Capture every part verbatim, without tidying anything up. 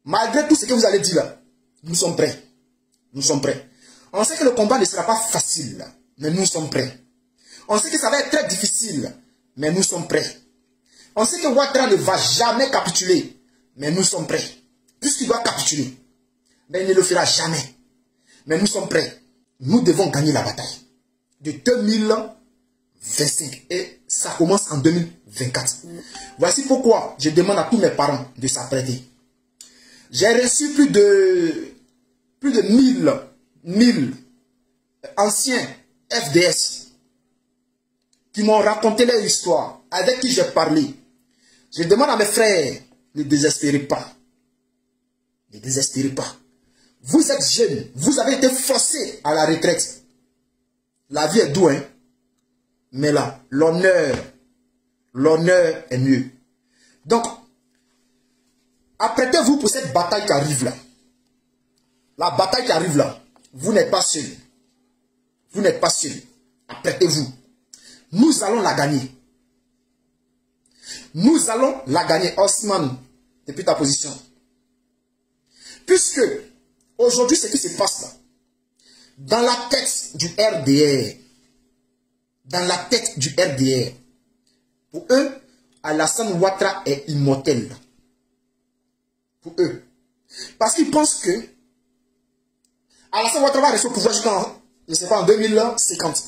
Malgré tout ce que vous allez dire là, nous sommes prêts. Nous sommes prêts. On sait que le combat ne sera pas facile, mais nous sommes prêts. On sait que ça va être très difficile, mais nous sommes prêts. On sait que Ouattara ne va jamais capituler, mais nous sommes prêts. Puisqu'il doit capituler, mais il ne le fera jamais. Mais nous sommes prêts. Nous devons gagner la bataille de deux mille vingt-cinq. Et ça commence en deux mille vingt-quatre. Voici pourquoi je demande à tous mes parents de s'apprêter. J'ai reçu plus de, plus de mille, mille anciens F D S qui m'ont raconté leur histoire, avec qui j'ai parlé. Je demande à mes frères, ne désespérez pas. Ne désespérez pas. Vous êtes jeunes, vous avez été forcés à la retraite. La vie est douce, hein? Mais là, l'honneur, l'honneur est mieux. Donc, apprêtez-vous pour cette bataille qui arrive là. La bataille qui arrive là, vous n'êtes pas seuls. Vous n'êtes pas seuls. Apprêtez-vous. Nous allons la gagner. Nous allons la gagner. Osman, depuis ta position. Puisque, aujourd'hui, ce qui se passe là, dans la tête du R D R, dans la tête du R D R, pour eux, Alassane Ouattara est immortel. Pour eux. Parce qu'ils pensent que Alassane Ouattara va rester au pouvoir jusqu'en, je ne sais pas, en deux mille cinquante.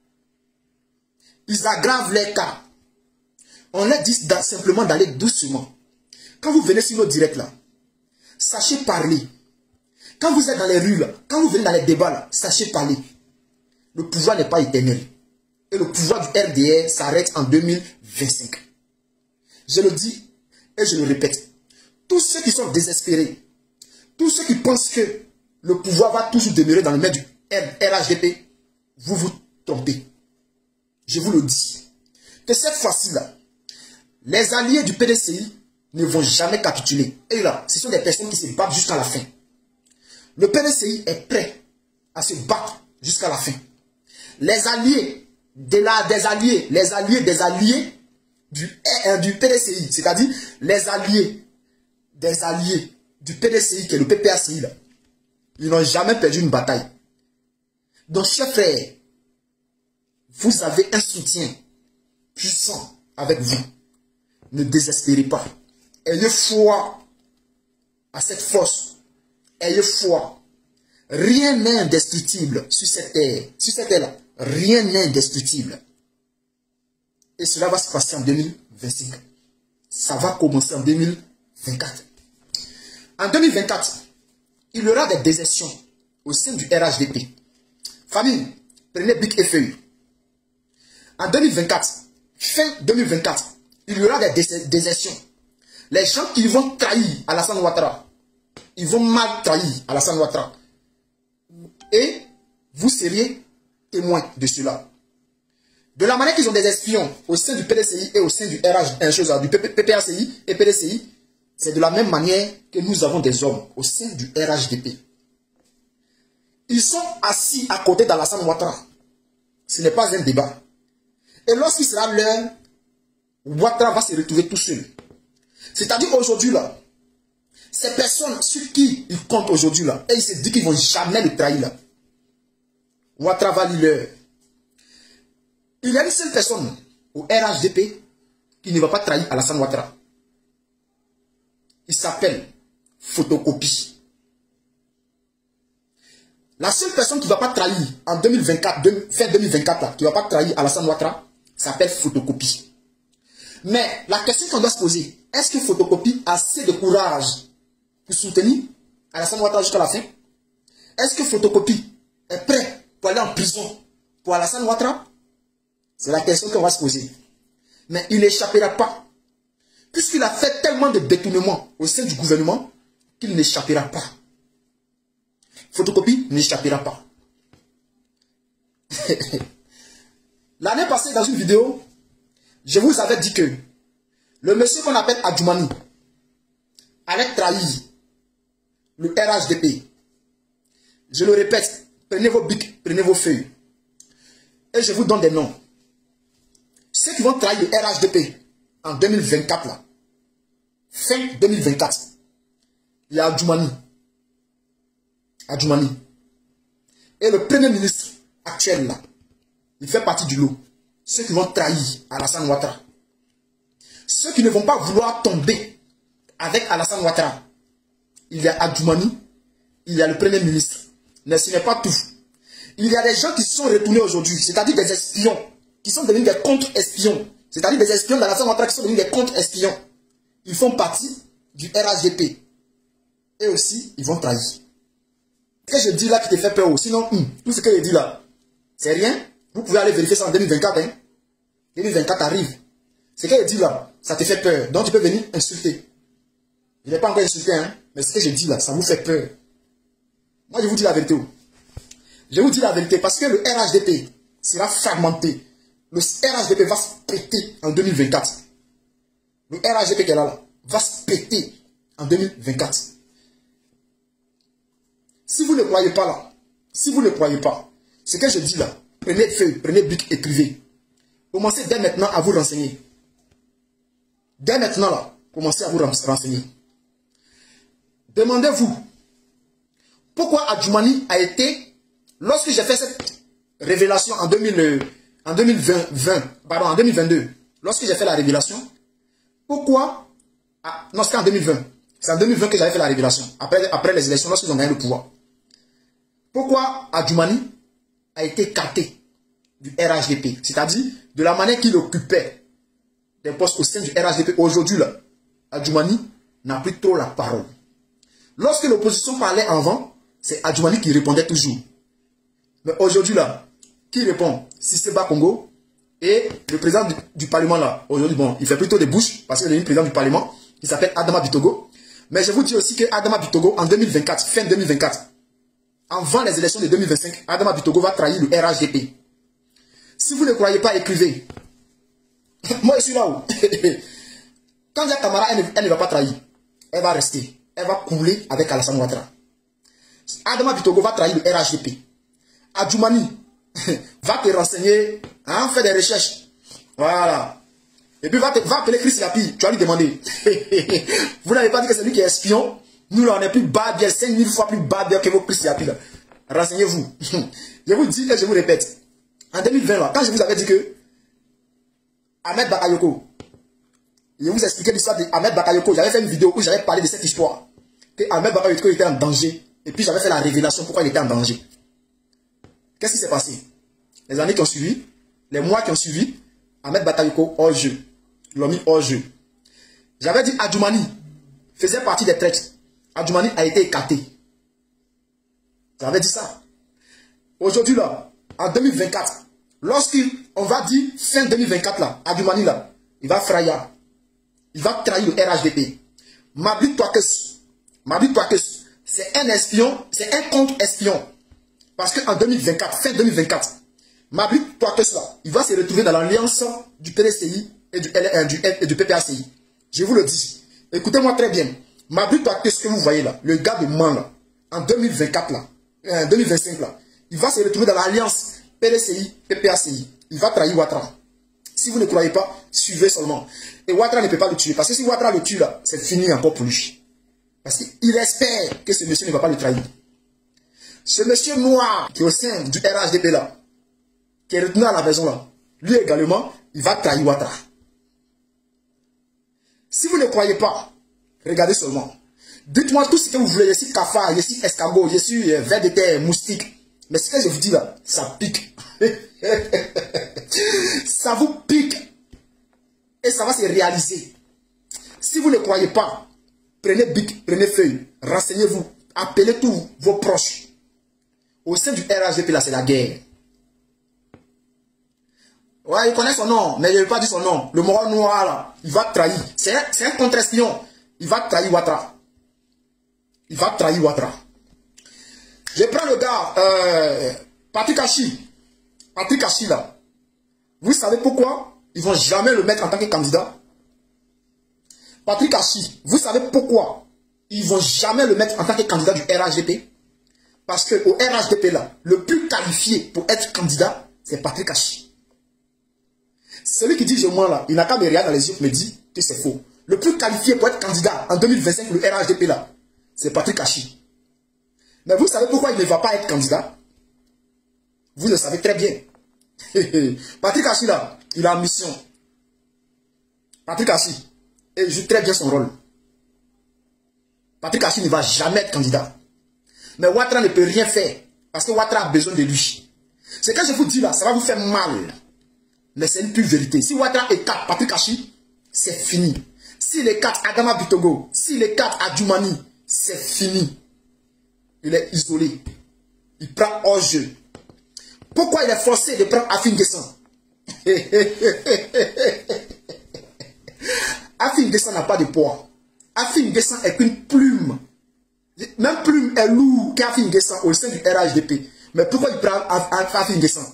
Ils aggravent les cas. On leur dit simplement d'aller doucement. Quand vous venez sur nos directs là, sachez parler. Quand vous êtes dans les rues là, quand vous venez dans les débats là, sachez parler. Le pouvoir n'est pas éternel. Et le pouvoir du R D R s'arrête en deux mille vingt-cinq. Je le dis et je le répète. Tous ceux qui sont désespérés, tous ceux qui pensent que le pouvoir va toujours demeurer dans les mains du R H D P, vous vous trompez. Je vous le dis. Que cette fois-ci là, les alliés du P D C I ne vont jamais capituler. Et là, ce sont des personnes qui se battent jusqu'à la fin. Le P D C I est prêt à se battre jusqu'à la fin. Les alliés, de la, des alliés, les alliés des alliés du, euh, du P D C I, c'est-à-dire les alliés des alliés du P D C I, qui est le P P A C I, là, ils n'ont jamais perdu une bataille. Donc, chers frères, vous avez un soutien puissant avec vous. Ne désespérez pas. Ayez foi à cette force. Ayez foi. Rien n'est indestructible sur cette terre. Sur cette terre-là, rien n'est indestructible. Et cela va se passer en deux mille vingt-cinq. Ça va commencer en deux mille vingt-quatre. En deux mille vingt-quatre, il y aura des désertions au sein du R H D P. Famille, prenez bic et feuille. En deux mille vingt-quatre, fin deux mille vingt-quatre, il y aura des désertions. Les gens qui vont trahir Alassane Ouattara, ils vont mal trahir Alassane Ouattara. Et vous seriez témoin de cela. De la manière qu'ils ont des espions au sein du P D C I et au sein du R H, du P P A C I et P D C I, c'est de la même manière que nous avons des hommes au sein du R H D P. Ils sont assis à côté d'Alassane Ouattara. Ce n'est pas un débat. Et lorsqu'il sera l'heure, Ouattara va se retrouver tout seul. C'est-à-dire aujourd'hui là, ces personnes sur qui ils comptent aujourd'hui là, et ils se disent qu'ils ne vont jamais le trahir là, Ouattara va lui leur. Il y a une seule personne au R H D P qui ne va pas trahir Alassane Ouattara. Il s'appelle Photocopie. La seule personne qui ne va pas trahir en deux mille vingt-quatre, fin deux mille vingt-quatre, là, qui ne va pas trahir Alassane Ouattara, s'appelle Photocopie. Mais la question qu'on doit se poser, est-ce que Photocopie a assez de courage pour soutenir Alassane Ouattara jusqu'à la fin? Est-ce que Photocopie est prêt pour aller en prison pour Alassane Ouattara? C'est la question qu'on va se poser. Mais il n'échappera pas. Puisqu'il a fait tellement de détournements au sein du gouvernement qu'il n'échappera pas. Photocopie n'échappera pas. L'année passée, dans une vidéo, je vous avais dit que le monsieur qu'on appelle Adjoumani allait trahir le R H D P. Je le répète, prenez vos bics, prenez vos feuilles. Et je vous donne des noms. Ceux qui vont trahir le R H D P en deux mille vingt-quatre, là, fin deux mille vingt-quatre, il y a Adjoumani. Adjoumani. Et le premier ministre actuel là, il fait partie du lot. Ceux qui vont trahir Alassane Ouattara. Ceux qui ne vont pas vouloir tomber avec Alassane Ouattara. Il y a Adjoumani, il y a le premier ministre. Mais ce n'est pas tout. Il y a des gens qui se sont retournés aujourd'hui, c'est-à-dire des espions, qui sont devenus des contre-espions. C'est-à-dire des espions d'Alassane Ouattara qui sont devenus des contre-espions. Ils font partie du R H D P. Et aussi, ils vont trahir. Ce que je dis là qui te fait peur, sinon, hum, tout ce que je dis là, c'est rien. Vous pouvez aller vérifier ça en deux mille vingt-quatre. Hein. deux mille vingt-quatre arrive. Ce que je dis là, ça te fait peur. Donc tu peux venir insulter. Je n'ai pas encore insulté, hein, mais ce que je dis là, ça vous fait peur. Moi, je vous dis la vérité. Je vous dis la vérité parce que le R H D P sera fragmenté. Le R H D P va se péter en deux mille vingt-quatre. Le R H D P qui est là, là va se péter en deux mille vingt-quatre. Si vous ne croyez pas là, si vous ne croyez pas, ce que je dis là, prenez feuille, prenez bic, écrivez. Commencez dès maintenant à vous renseigner. Dès maintenant là, commencez à vous renseigner. Demandez-vous, pourquoi Adjoumani a été, lorsque j'ai fait cette révélation en, deux mille, en deux mille vingt, pardon, en deux mille vingt-deux, lorsque j'ai fait la révélation, pourquoi, ah, non c'était en deux mille vingt, c'est en deux mille vingt que j'avais fait la révélation, après, après les élections, lorsqu'ils ont gagné le pouvoir. Pourquoi Adjoumani a été écarté du R H D P, c'est-à-dire de la manière qu'il occupait des postes au sein du R H D P. Aujourd'hui, là, Adjoumani n'a plus trop la parole. Lorsque l'opposition parlait avant, c'est Adjoumani qui répondait toujours. Mais aujourd'hui, là, qui répond? Siseba Congo et le président du, du Parlement, là. Aujourd'hui, bon, il fait plutôt des bouches parce qu'il est le président du Parlement qui s'appelle Adama Bitogo. Mais je vous dis aussi que Adama Bitogo, en deux mille vingt-quatre, fin deux mille vingt-quatre, avant les élections de deux mille vingt-cinq, Adama Bitogo va trahir le R H D P. Si vous ne croyez pas, écrivez. Moi, je suis là où quand Jacques Camara, elle, elle ne va pas trahir. Elle va rester. Elle va couler avec Alassane Ouattara. Adama Bitogo va trahir le R H D P. Adjoumani va te renseigner, hein, faire des recherches. Voilà. Et puis va, te, va appeler Chris Lapi. Tu vas lui demander. Vous n'avez pas dit que c'est lui qui est espion. Nous, là, on est plus barbien, cinq mille fois plus barbien que vos Chris Lapi. Renseignez-vous. Je vous dis et je vous répète. En deux mille vingt, là, quand je vous avais dit que Ahmed Bakayoko, je vous expliquais l'histoire d'Ahmed Bakayoko, j'avais fait une vidéo où j'avais parlé de cette histoire. Que Ahmed Bakayoko était en danger. Et puis j'avais fait la révélation pourquoi il était en danger. Qu'est-ce qui s'est passé? Les années qui ont suivi, les mois qui ont suivi, Ahmed Bakayoko hors jeu. L'ont mis hors jeu. J'avais dit Adjoumani faisait partie des traîtres. Adjoumani a été écarté. J'avais dit ça. Aujourd'hui là, en deux mille vingt-quatre, lorsqu'on va dire fin deux mille vingt-quatre là, Adjoumani là, il va fraya. Il va trahir le R H D P. Mabli Touakes, Mabli Touakes, c'est un espion, c'est un contre-espion. Parce qu'en deux mille vingt-quatre, fin deux mille vingt-quatre, Mabli Touakes là, il va se retrouver dans l'alliance du P D C I et du, L, du, et du P P A C I. Je vous le dis. Écoutez-moi très bien. Mabli Touakes que vous voyez là, le gars de Man là, en deux mille vingt-quatre là, euh, deux mille vingt-cinq là, il va se retrouver dans l'alliance P D C I, P P A C I. Il va trahir Ouattara. Si vous ne croyez pas, suivez seulement. Et Ouattara ne peut pas le tuer. Parce que si Ouattara le tue là, c'est fini encore pour lui. Parce qu'il espère que ce monsieur ne va pas le trahir. Ce monsieur noir qui est au sein du R H D P là, qui est retenu à la maison là, lui également, il va trahir Ouattara. Si vous ne croyez pas, regardez seulement. Dites-moi tout ce que vous voulez. Je suis cafard, je suis escargot, je suis euh, ver de terre, moustique. Mais ce que je vous dis là, ça pique. Ça vous pique. Et ça va se réaliser. Si vous ne croyez pas, prenez bic, prenez feuille, renseignez-vous, appelez tous vos proches. Au sein du R H D P là, c'est la guerre. Ouais, il connaît son nom, mais je ne vais pas dire son nom. Le moral noir là, il va trahir. C'est un, un contre-espion. Il va trahir Ouattara. Il va trahir Ouattara. Je prends le gars, euh, Patrick Hachi. Patrick Hachi là. Vous savez pourquoi ils ne vont jamais le mettre en tant que candidat? Patrick Hachi, vous savez pourquoi ils ne vont jamais le mettre en tant que candidat du R H D P? Parce qu'au R H D P là, le plus qualifié pour être candidat, c'est Patrick Hachi. Celui qui dit je mens là, il n'a qu'à me regarder dans les yeux et me dit que c'est faux. Le plus qualifié pour être candidat en deux mille vingt-cinq, le R H D P là, c'est Patrick Achi. Mais vous savez pourquoi il ne va pas être candidat? Vous le savez très bien. Patrick Achi là, il a mission. Patrick Achi, et il joue très bien son rôle. Patrick Achi ne va jamais être candidat. Mais Ouattara ne peut rien faire. Parce que Ouattara a besoin de lui. Ce que je vous dis là, ça va vous faire mal. Mais c'est une pure vérité. Si Ouattara écarte Patrick Achi, c'est fini. S'il écarte Adama Bitogo, s'il écarte Adjoumani, c'est fini. Il est isolé. Il prend hors jeu. Pourquoi il est forcé de prendre Afin Guessan? Afin Guessan n'a pas de poids. Afin Guessan est qu'une plume. Même plume est lourd qu'Afin Guessan au sein du R H D P. Mais pourquoi il prend Afin Guessan?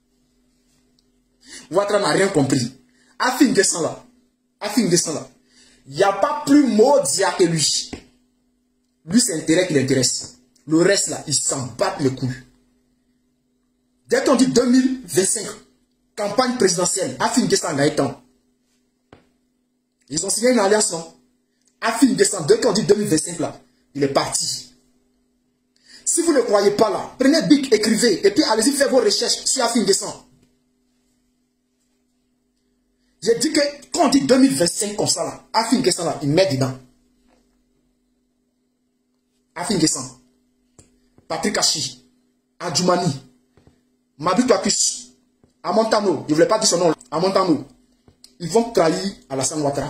Ouattara n'a rien compris. Afin Guessan là, Afin Guessan là, il n'y a pas plus maudit que lui. Lui, c'est l'intérêt qui l'intéresse. Le reste là, il s'en bat le cou. Dès qu'on dit deux mille vingt-cinq, campagne présidentielle, Afin Guessan n'a temps. Ils ont signé une alliance, non? Afin Guessan, dès qu'on dit deux mille vingt-cinq là, il est parti. Si vous ne croyez pas là, prenez Bic, écrivez, et puis allez-y faire vos recherches sur Afin Guessan. J'ai dit que quand on dit deux mille vingt-cinq comme ça là, Afin Guessan là, il met dedans. Afin Guessan, Patrick Achi, Adjoumani, Mabito Akus, Amontano, je ne voulais pas dire son nom, Amontano, ils vont trahir Alassane Ouattara.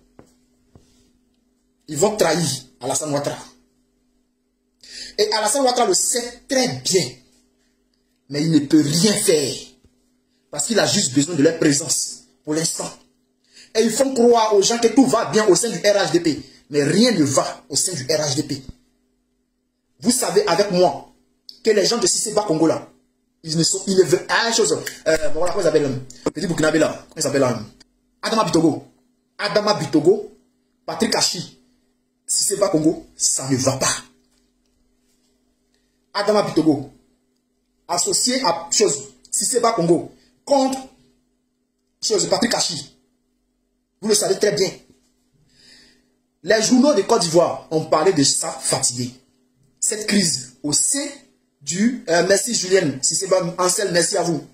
Ils vont trahir Alassane Ouattara. Et Alassane Ouattara le sait très bien. Mais il ne peut rien faire. Parce qu'il a juste besoin de leur présence pour l'instant. Et ils font croire aux gens que tout va bien au sein du R H D P. Mais rien ne va au sein du R H D P. Vous savez avec moi que les gens de Siseba Congo là, ils ne sont, ils ne veulent une chose. Euh, voilà, comment ils s'appellent? Petit Burkinabé là, comment ils s'appellent? Adama Bitogo. Adama Bitogo, Patrick Achi, Siseba Congo, ça ne va pas. Adama Bitogo, associé à chose, Siseba Congo, contre chose Patrick Achi. Vous le savez très bien. Les journaux de Côte d'Ivoire ont parlé de ça fatigué. Cette crise au sein du... Euh, merci Julien, Siseba Ansel, merci à vous.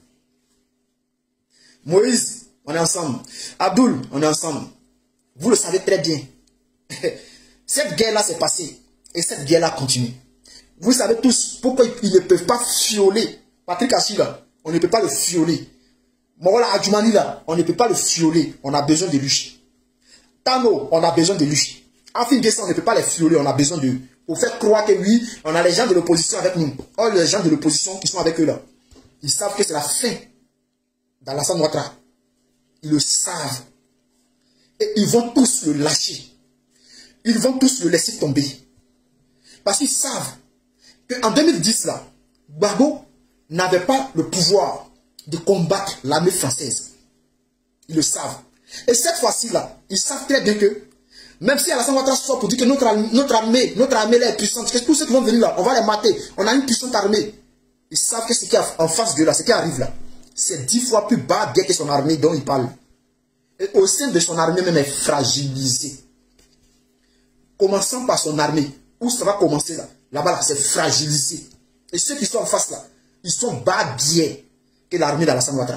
Moïse, on est ensemble. Abdoul, on est ensemble. Vous le savez très bien. Cette guerre-là s'est passée. Et cette guerre-là continue. Vous savez tous pourquoi ils ne peuvent pas fioler. Patrick Achi là, on ne peut pas le fioler. Morola Adjoumani là, on ne peut pas le fioler. On a besoin de lui. Tano, on a besoin de lui. Afin Guessan, on ne peut pas les fioler. On a besoin de... Pour faire croire que oui, on a les gens de l'opposition avec nous. Or, les gens de l'opposition qui sont avec eux là, ils savent que c'est la fin d'Alassane Ouattara. Ils le savent. Et ils vont tous le lâcher. Ils vont tous le laisser tomber. Parce qu'ils savent qu'en deux mille dix, là, Gbagbo n'avait pas le pouvoir de combattre l'armée française. Ils le savent. Et cette fois-ci, là, ils savent très bien que, même si Alassane Ouattara sort pour dire que notre, notre armée, notre armée là est puissante, que tous ceux qui vont venir là, on va les mater. On a une puissante armée. Ils savent que ce qui est en face de là, ce qui arrive là, c'est dix fois plus bas bien que son armée dont il parle. Et au sein de son armée même est fragilisée. Commençant par son armée, où ça va commencer là, là-bas là, c'est fragilisé. Et ceux qui sont en face là, ils sont bas bien que l'armée d'Alassane Ouattara.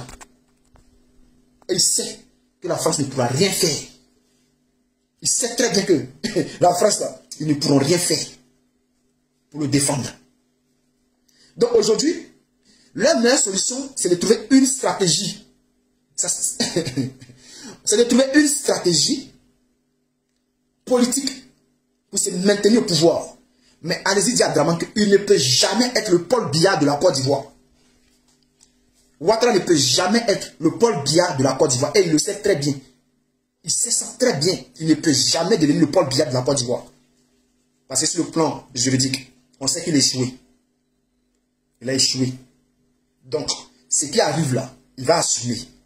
Et il sait que la France ne pourra rien faire. Il sait très bien que la France là, ils ne pourront rien faire pour le défendre. Donc aujourd'hui, leur meilleure solution, c'est de trouver une stratégie. C'est de trouver une stratégie politique pour se maintenir au pouvoir. Mais allez-y dire à Draman qu'il ne peut jamais être le Paul Biya de la Côte d'Ivoire. Ouattara ne peut jamais être le Paul Biya de la Côte d'Ivoire. Et il le sait très bien. Il sait ça très bien. Il ne peut jamais devenir le Paul Biya de la Côte d'Ivoire. Parce que sur le plan juridique, on sait qu'il a échoué. Il a échoué. Donc, ce qui arrive là, il va assumer.